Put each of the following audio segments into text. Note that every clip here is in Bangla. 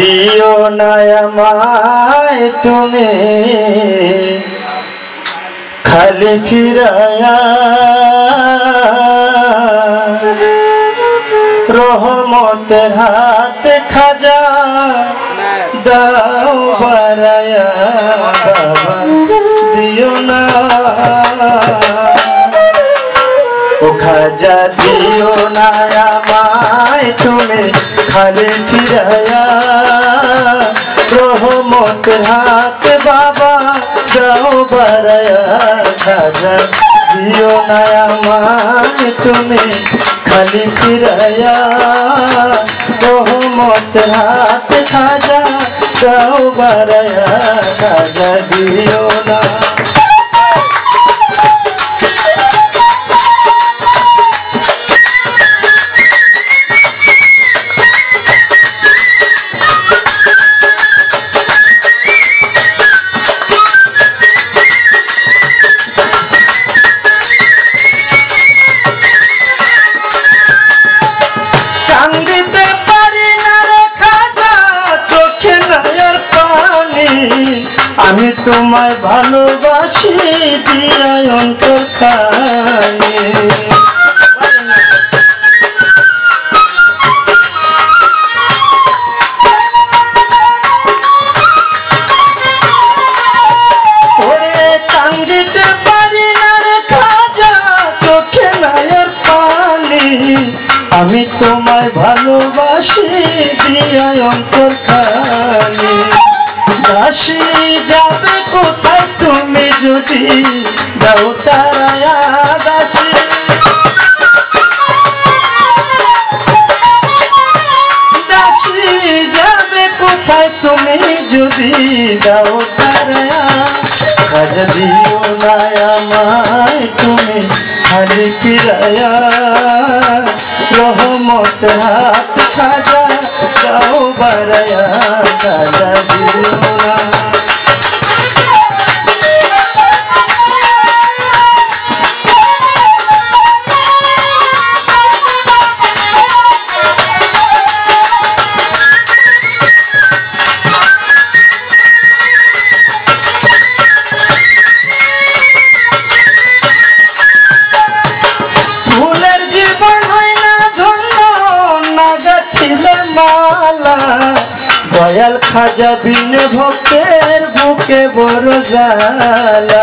दियो ना আমায় তুমি खाली फिराया रहमतेर हाथ खाजा दाओ बाराया बाबा दियो ना ओ खाजा दियो ना আমায় তুমি खाली फिराया रहमतेर हाथ बाबा दाओ बाराया खाजा दियो ना আমায় তুমি खाली फिराया रहमतेर हाथ खाजा दाओ बाराया खाजा दियो ना আমি তোমায় ভালোবাসি দিয়া অন্তর খানি ওরে কান্দিতে পারি না রে খাজা চোখে নাই আর পানি আমি তোমায় ভালোবাসি দিয়া অন্তর খানি दासी जाबे कोथाय तुमी जदि दाओ ताराया दासी दासी जाबे कोथाय तुमी जदि दाओ ताराया खाजा दियो ना আমায় तुमी खाली फिराया रहमतेर हाथ खाजा दाओ बाराया खाजा दियो ना दयाल खाजा बिन भक्तेर बुके बड़ जाला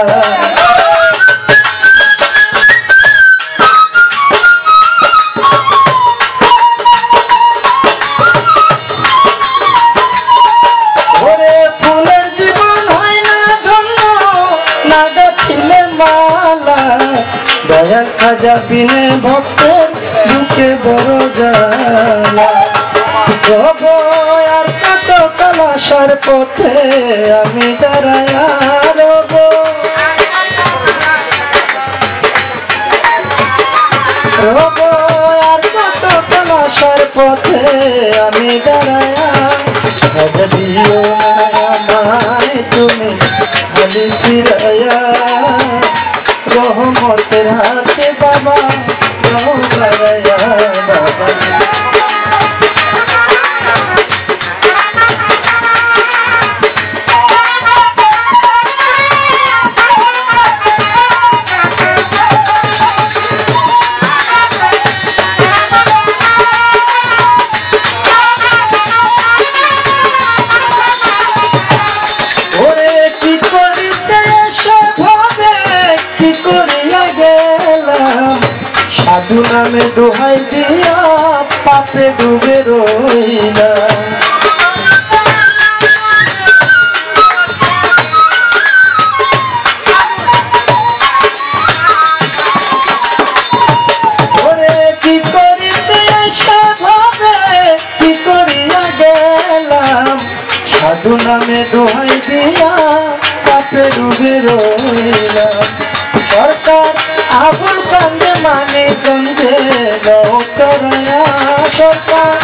ओरे फुलेर जीवन हय ना धन्य ना गाथिले माला दयाल खाजा बिन भक्तेर बुके बड़ जाला आसार पथे आमी दाঁড়ায়া রব রব আর কত কাল আসার পথে আমি দাঁড়ায়া খাজা দিও না আমায় তুমি খালি ফিরায়া রহমতের হাতে বাবা দাও বাড়ায়া বাবা साधु नामे दोहाई दिया पापे डूबे रोइला ओरे की करिते भावे की करिया गेलाम साधु नामे दोहाई दिया पापे डूबे रोइला सरकार आबुल कांदे माने गंजे गाओ कराया सरकार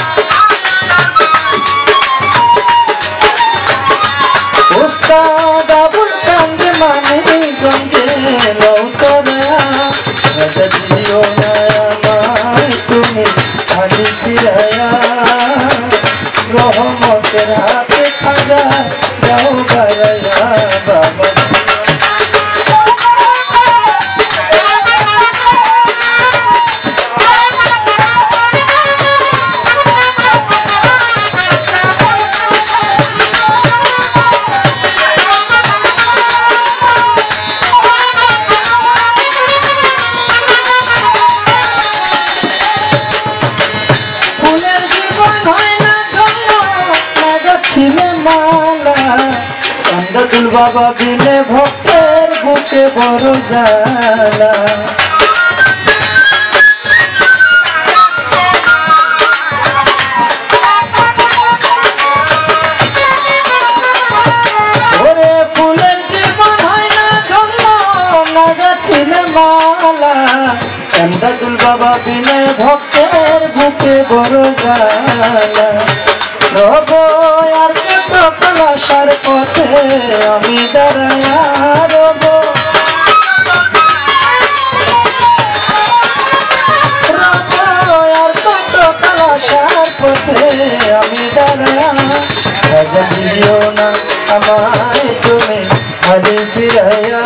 उस्ताद आबुल कांदे माने गंजे गाओ कराया खाजा दियो ना আমায় তুমি खाली फिराया रहमतेर রাতে খাজা যাও বারায়া বাবা দুল বাবা বিনে ভক্তের বুকে বড় জ্বালা ওরে ফুলের জীবন হয় না জন্ম না গাছিলে মালা কান্দা দুল বাবা বিনে ভক্তের বুকে বড় জ্বালা রব আর আসার পথে আমি দাঁড়ায়া রব আর কত আসার পথে আমি দাঁড়ায়া দিও না আমায় তুমি হারি ফিরাইয়া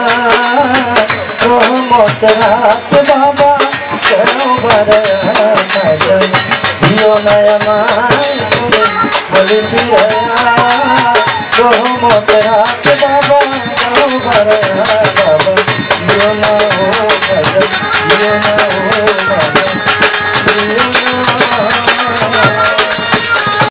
রহমত রাত বাবা বাড়াইয়া দিও না আমায় তুমি হারি ফিরাইয়া রহমত রাত বাবা বাবা দিও না ও বাবা দিও না ও বাবা